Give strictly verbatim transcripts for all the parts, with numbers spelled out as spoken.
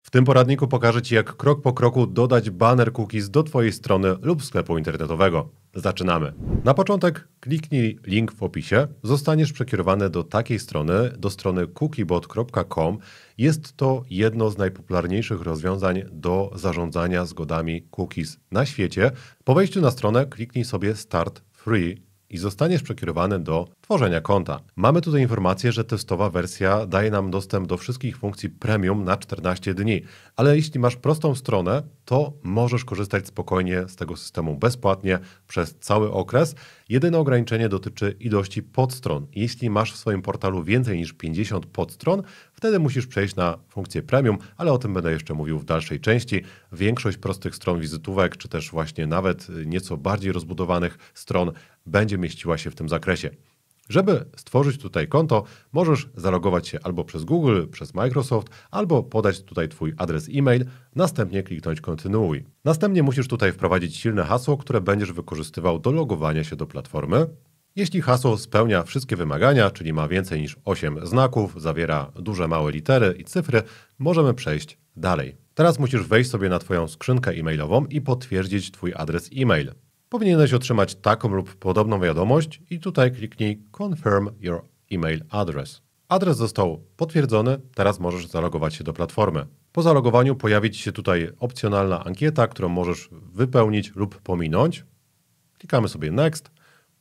W tym poradniku pokażę Ci, jak krok po kroku dodać banner cookies do Twojej strony lub sklepu internetowego. Zaczynamy. Na początek kliknij link w opisie. Zostaniesz przekierowany do takiej strony, do strony cookiebot kropka com. Jest to jedno z najpopularniejszych rozwiązań do zarządzania zgodami cookies na świecie. Po wejściu na stronę kliknij sobie Start Free i zostaniesz przekierowany do tworzenia konta. Mamy tutaj informację, że testowa wersja daje nam dostęp do wszystkich funkcji premium na czternaście dni, ale jeśli masz prostą stronę, to możesz korzystać spokojnie z tego systemu bezpłatnie przez cały okres. Jedyne ograniczenie dotyczy ilości podstron. Jeśli masz w swoim portalu więcej niż pięćdziesiąt podstron, wtedy musisz przejść na funkcję premium, ale o tym będę jeszcze mówił w dalszej części. Większość prostych stron wizytówek, czy też właśnie nawet nieco bardziej rozbudowanych stron będzie mieściła się w tym zakresie. Żeby stworzyć tutaj konto, możesz zalogować się albo przez Google, przez Microsoft, albo podać tutaj Twój adres e-mail, następnie kliknąć kontynuuj. Następnie musisz tutaj wprowadzić silne hasło, które będziesz wykorzystywał do logowania się do platformy. Jeśli hasło spełnia wszystkie wymagania, czyli ma więcej niż osiem znaków, zawiera duże, małe litery i cyfry, możemy przejść dalej. Teraz musisz wejść sobie na Twoją skrzynkę e-mailową i potwierdzić Twój adres e-mail. Powinieneś otrzymać taką lub podobną wiadomość i tutaj kliknij Confirm your email address. Adres został potwierdzony, teraz możesz zalogować się do platformy. Po zalogowaniu pojawi Ci się tutaj opcjonalna ankieta, którą możesz wypełnić lub pominąć. Klikamy sobie Next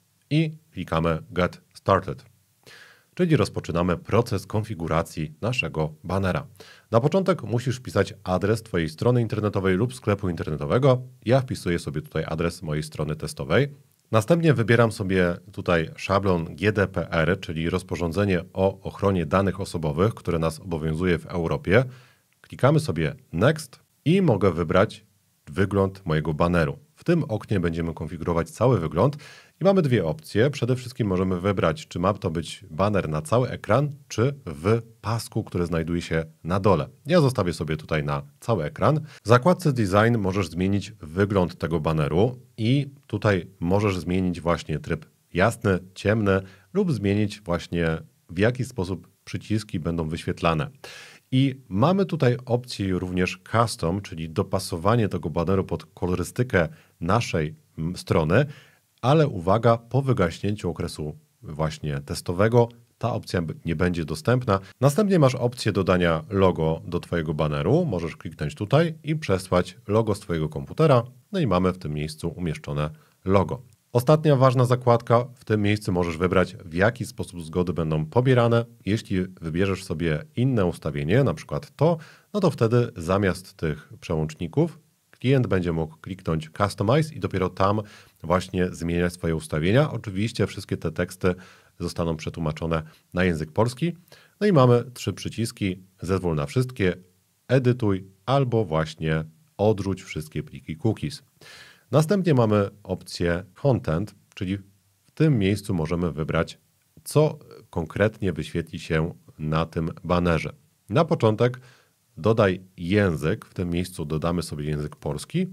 i klikamy Get Started. Czyli rozpoczynamy proces konfiguracji naszego banera. Na początek musisz wpisać adres Twojej strony internetowej lub sklepu internetowego. Ja wpisuję sobie tutaj adres mojej strony testowej. Następnie wybieram sobie tutaj szablon G D P R, czyli rozporządzenie o ochronie danych osobowych, które nas obowiązuje w Europie. Klikamy sobie Next i mogę wybrać wygląd mojego baneru. W tym oknie będziemy konfigurować cały wygląd i mamy dwie opcje. Przede wszystkim możemy wybrać, czy ma to być baner na cały ekran, czy w pasku, który znajduje się na dole. Ja zostawię sobie tutaj na cały ekran. W zakładce Design możesz zmienić wygląd tego baneru i tutaj możesz zmienić właśnie tryb jasny, ciemny lub zmienić właśnie w jaki sposób przyciski będą wyświetlane. I mamy tutaj opcję również custom, czyli dopasowanie tego baneru pod kolorystykę naszej strony, ale uwaga, po wygaśnięciu okresu właśnie testowego ta opcja nie będzie dostępna. Następnie masz opcję dodania logo do Twojego baneru. Możesz kliknąć tutaj i przesłać logo z Twojego komputera. No i mamy w tym miejscu umieszczone logo. Ostatnia ważna zakładka, w tym miejscu możesz wybrać, w jaki sposób zgody będą pobierane. Jeśli wybierzesz sobie inne ustawienie, na przykład to, no to wtedy zamiast tych przełączników klient będzie mógł kliknąć Customize i dopiero tam właśnie zmieniać swoje ustawienia. Oczywiście wszystkie te teksty zostaną przetłumaczone na język polski. No i mamy trzy przyciski, zezwól na wszystkie, edytuj albo właśnie odrzuć wszystkie pliki cookies. Następnie mamy opcję Content, czyli w tym miejscu możemy wybrać, co konkretnie wyświetli się na tym banerze. Na początek dodaj język, w tym miejscu dodamy sobie język polski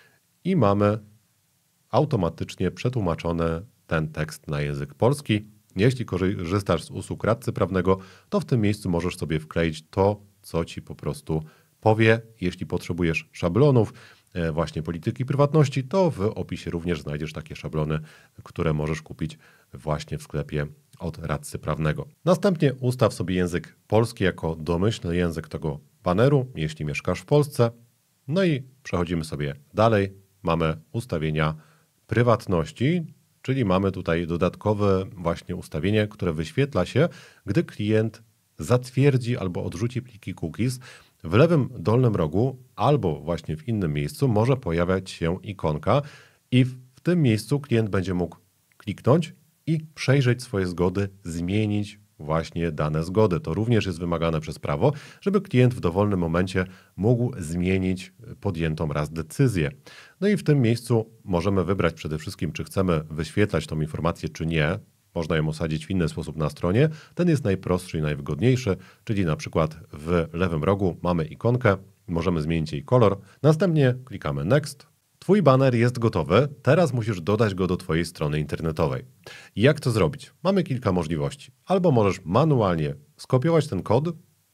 i mamy automatycznie przetłumaczony ten tekst na język polski. Jeśli korzystasz z usług radcy prawnego, to w tym miejscu możesz sobie wkleić to, co Ci po prostu powie. Jeśli potrzebujesz szablonów, właśnie polityki prywatności, to w opisie również znajdziesz takie szablony, które możesz kupić właśnie w sklepie od radcy prawnego. Następnie ustaw sobie język polski jako domyślny język tego baneru, jeśli mieszkasz w Polsce. No i przechodzimy sobie dalej. Mamy ustawienia prywatności, czyli mamy tutaj dodatkowe właśnie ustawienie, które wyświetla się, gdy klient zatwierdzi albo odrzuci pliki cookies. W lewym dolnym rogu albo właśnie w innym miejscu może pojawiać się ikonka i w tym miejscu klient będzie mógł kliknąć i przejrzeć swoje zgody, zmienić właśnie dane zgody. To również jest wymagane przez prawo, żeby klient w dowolnym momencie mógł zmienić podjętą raz decyzję. No i w tym miejscu możemy wybrać przede wszystkim, czy chcemy wyświetlać tą informację, czy nie. Można ją osadzić w inny sposób na stronie. Ten jest najprostszy i najwygodniejszy, czyli na przykład w lewym rogu mamy ikonkę, możemy zmienić jej kolor. Następnie klikamy Next. Twój baner jest gotowy, teraz musisz dodać go do Twojej strony internetowej. Jak to zrobić? Mamy kilka możliwości. Albo możesz manualnie skopiować ten kod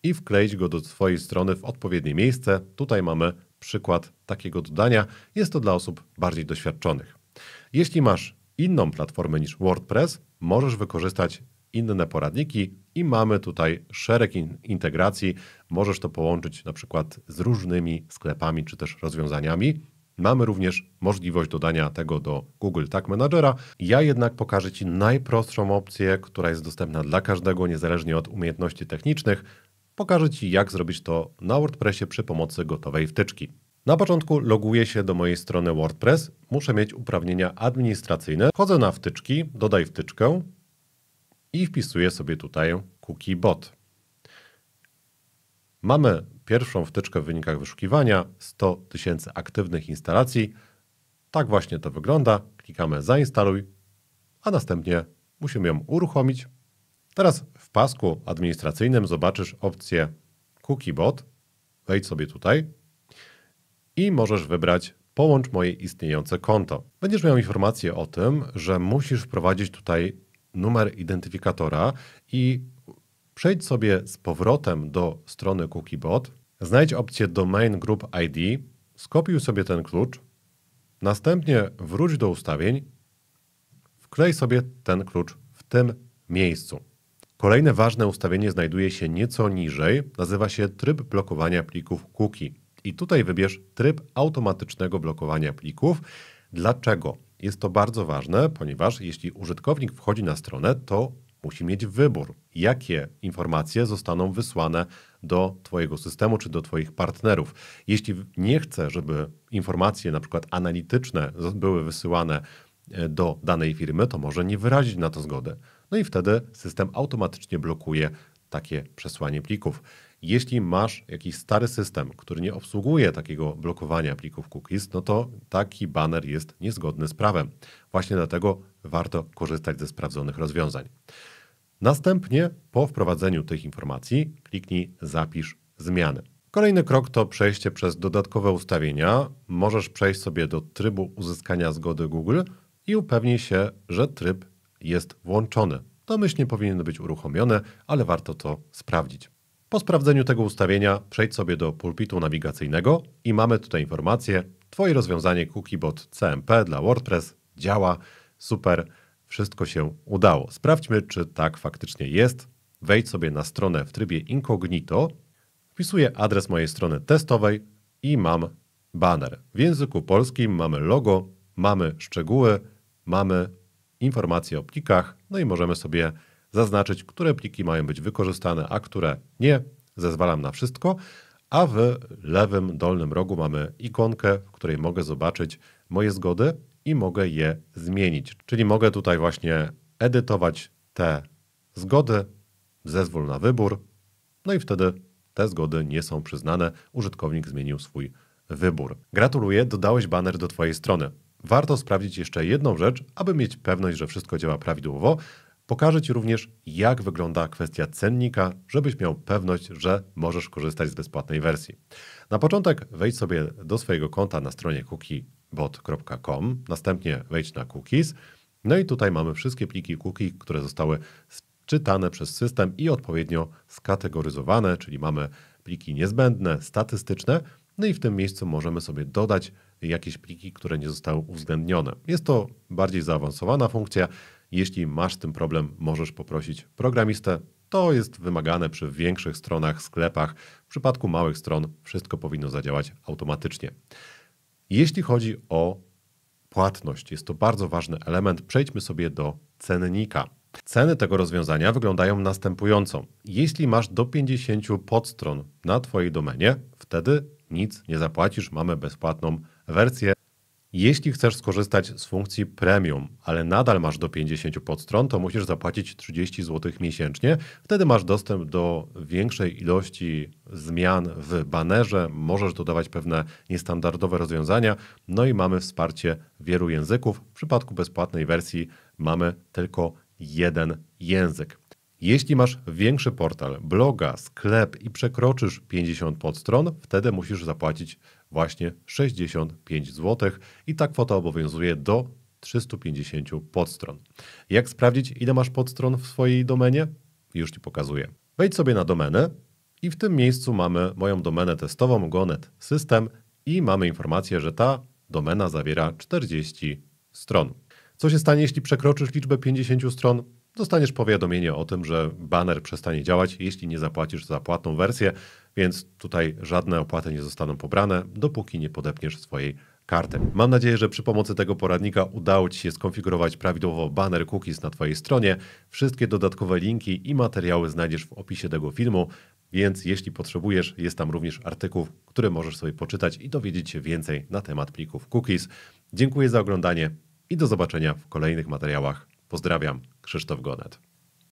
i wkleić go do swojej strony w odpowiednie miejsce. Tutaj mamy przykład takiego dodania. Jest to dla osób bardziej doświadczonych. Jeśli masz inną platformę niż WordPress, możesz wykorzystać inne poradniki i mamy tutaj szereg in- integracji. Możesz to połączyć na przykład z różnymi sklepami czy też rozwiązaniami. Mamy również możliwość dodania tego do Google Tag Managera. Ja jednak pokażę Ci najprostszą opcję, która jest dostępna dla każdego, niezależnie od umiejętności technicznych. Pokażę Ci, jak zrobić to na WordPressie przy pomocy gotowej wtyczki. Na początku loguję się do mojej strony WordPress. Muszę mieć uprawnienia administracyjne. Wchodzę na wtyczki, dodaj wtyczkę i wpisuję sobie tutaj Cookiebot. Mamy pierwszą wtyczkę w wynikach wyszukiwania, sto tysięcy aktywnych instalacji. Tak właśnie to wygląda. Klikamy zainstaluj, a następnie musimy ją uruchomić. Teraz w pasku administracyjnym zobaczysz opcję Cookiebot. Wejdź sobie tutaj i możesz wybrać połącz moje istniejące konto. Będziesz miał informację o tym, że musisz wprowadzić tutaj numer identyfikatora i przejdź sobie z powrotem do strony Cookiebot, znajdź opcję Domain Group I D, skopiuj sobie ten klucz, następnie wróć do ustawień, wklej sobie ten klucz w tym miejscu. Kolejne ważne ustawienie znajduje się nieco niżej, nazywa się tryb blokowania plików cookie. I tutaj wybierz tryb automatycznego blokowania plików. Dlaczego? Jest to bardzo ważne, ponieważ jeśli użytkownik wchodzi na stronę, to musi mieć wybór, jakie informacje zostaną wysłane do Twojego systemu czy do Twoich partnerów. Jeśli nie chce, żeby informacje na przykład analityczne były wysyłane do danej firmy, to może nie wyrazić na to zgody. No i wtedy system automatycznie blokuje takie przesłanie plików. Jeśli masz jakiś stary system, który nie obsługuje takiego blokowania plików cookies, no to taki baner jest niezgodny z prawem. Właśnie dlatego warto korzystać ze sprawdzonych rozwiązań. Następnie po wprowadzeniu tych informacji kliknij zapisz zmiany. Kolejny krok to przejście przez dodatkowe ustawienia. Możesz przejść sobie do trybu uzyskania zgody Google i upewnij się, że tryb jest włączony. Domyślnie powinien być uruchomiony, ale warto to sprawdzić. Po sprawdzeniu tego ustawienia przejdź sobie do pulpitu nawigacyjnego i mamy tutaj informację. Twoje rozwiązanie Cookiebot C M P dla WordPress działa. Super, wszystko się udało. Sprawdźmy, czy tak faktycznie jest. Wejdź sobie na stronę w trybie incognito. Wpisuję adres mojej strony testowej i mam baner. W języku polskim mamy logo, mamy szczegóły, mamy informacje o plikach, no i możemy sobie zaznaczyć, które pliki mają być wykorzystane, a które nie. Zezwalam na wszystko, a w lewym dolnym rogu mamy ikonkę, w której mogę zobaczyć moje zgody i mogę je zmienić. Czyli mogę tutaj właśnie edytować te zgody, zezwól na wybór, no i wtedy te zgody nie są przyznane, użytkownik zmienił swój wybór. Gratuluję, dodałeś baner do Twojej strony. Warto sprawdzić jeszcze jedną rzecz, aby mieć pewność, że wszystko działa prawidłowo. Pokażę Ci również, jak wygląda kwestia cennika, żebyś miał pewność, że możesz korzystać z bezpłatnej wersji. Na początek wejdź sobie do swojego konta na stronie cookiebot kropka com, następnie wejdź na cookies, no i tutaj mamy wszystkie pliki cookie, które zostały czytane przez system i odpowiednio skategoryzowane, czyli mamy pliki niezbędne, statystyczne, no i w tym miejscu możemy sobie dodać jakieś pliki, które nie zostały uwzględnione. Jest to bardziej zaawansowana funkcja. Jeśli masz z tym problem, możesz poprosić programistę. To jest wymagane przy większych stronach, sklepach. W przypadku małych stron wszystko powinno zadziałać automatycznie. Jeśli chodzi o płatność, jest to bardzo ważny element. Przejdźmy sobie do cennika. Ceny tego rozwiązania wyglądają następująco. Jeśli masz do pięćdziesięciu podstron na Twojej domenie, wtedy nic nie zapłacisz, mamy bezpłatną wersję. Jeśli chcesz skorzystać z funkcji premium, ale nadal masz do pięćdziesięciu podstron, to musisz zapłacić trzydzieści złotych miesięcznie. Wtedy masz dostęp do większej ilości zmian w banerze, możesz dodawać pewne niestandardowe rozwiązania, no i mamy wsparcie wielu języków. W przypadku bezpłatnej wersji mamy tylko jeden język. Jeśli masz większy portal, bloga, sklep i przekroczysz pięćdziesiąt podstron, wtedy musisz zapłacić właśnie sześćdziesiąt pięć złotych i ta kwota obowiązuje do trzystu pięćdziesięciu podstron. Jak sprawdzić, ile masz podstron w swojej domenie? Już Ci pokazuję. Wejdź sobie na domenę I w tym miejscu mamy moją domenę testową gonet system i mamy informację, że ta domena zawiera czterdzieści stron. Co się stanie, jeśli przekroczysz liczbę pięćdziesiąt stron? Dostaniesz powiadomienie o tym, że baner przestanie działać, jeśli nie zapłacisz za płatną wersję, więc tutaj żadne opłaty nie zostaną pobrane, dopóki nie podepniesz swojej karty. Mam nadzieję, że przy pomocy tego poradnika udało Ci się skonfigurować prawidłowo banner cookies na Twojej stronie. Wszystkie dodatkowe linki i materiały znajdziesz w opisie tego filmu, więc jeśli potrzebujesz, jest tam również artykuł, który możesz sobie poczytać i dowiedzieć się więcej na temat plików cookies. Dziękuję za oglądanie i do zobaczenia w kolejnych materiałach. Pozdrawiam, Krzysztof Gonet.